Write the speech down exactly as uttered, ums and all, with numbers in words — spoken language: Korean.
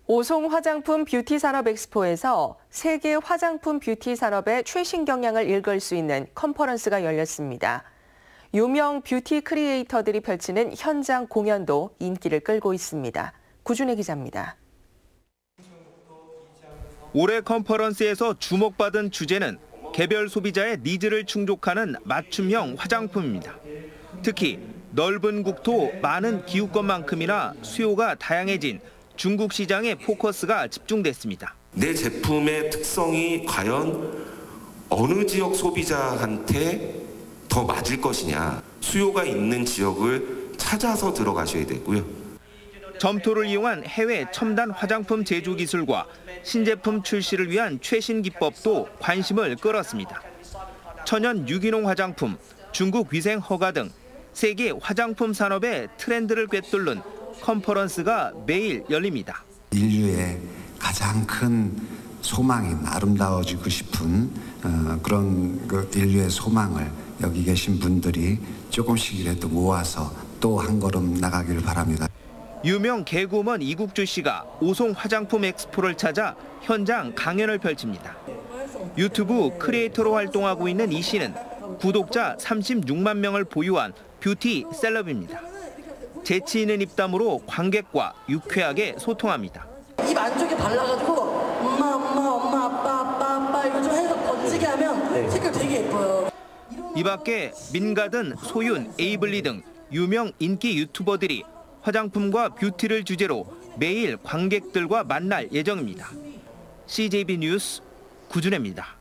오송 화장품 뷰티 산업 엑스포에서 세계 화장품 뷰티 산업의 최신 경향을 읽을 수 있는 컨퍼런스가 열렸습니다. 유명 뷰티 크리에이터들이 펼치는 현장 공연도 인기를 끌고 있습니다. 구준혜 기자입니다. 올해 컨퍼런스에서 주목받은 주제는 개별 소비자의 니즈를 충족하는 맞춤형 화장품입니다. 특히 넓은 국토, 많은 기후권만큼이나 수요가 다양해진 중국 시장에 포커스가 집중됐습니다. 내 제품의 특성이 과연 어느 지역 소비자한테 더 맞을 것이냐, 수요가 있는 지역을 찾아서 들어가셔야 되고요. 점토를 이용한 해외 첨단 화장품 제조 기술과 신제품 출시를 위한 최신 기법도 관심을 끌었습니다. 천연 유기농 화장품, 중국 위생 허가 등 세계 화장품 산업의 트렌드를 꿰뚫는 컨퍼런스가 매일 열립니다. 인류의 가장 큰 소망인 아름다워지고 싶은 어, 그런 그 인류의 소망을 여기 계신 분들이 조금씩이라도 모아서 또 한 걸음 나가기를 바랍니다. 유명 개그우먼 이국주 씨가 오송 화장품 엑스포를 찾아 현장 강연을 펼칩니다. 유튜브 크리에이터로 활동하고 있는 이 씨는 구독자 삼십육만 명을 보유한 뷰티 셀럽입니다. 재치 있는 입담으로 관객과 유쾌하게 소통합니다. 입 안쪽에 발라가지고 엄마, 엄마, 엄마, 아빠, 아빠, 아빠 이거 좀 해서 번지게 하면 색깔 되게 예뻐요. 이 밖에 민가든, 소윤, 에이블리 등 유명 인기 유튜버들이 화장품과 뷰티를 주제로 매일 관객들과 만날 예정입니다. 씨제이비 뉴스 구준혜입니다.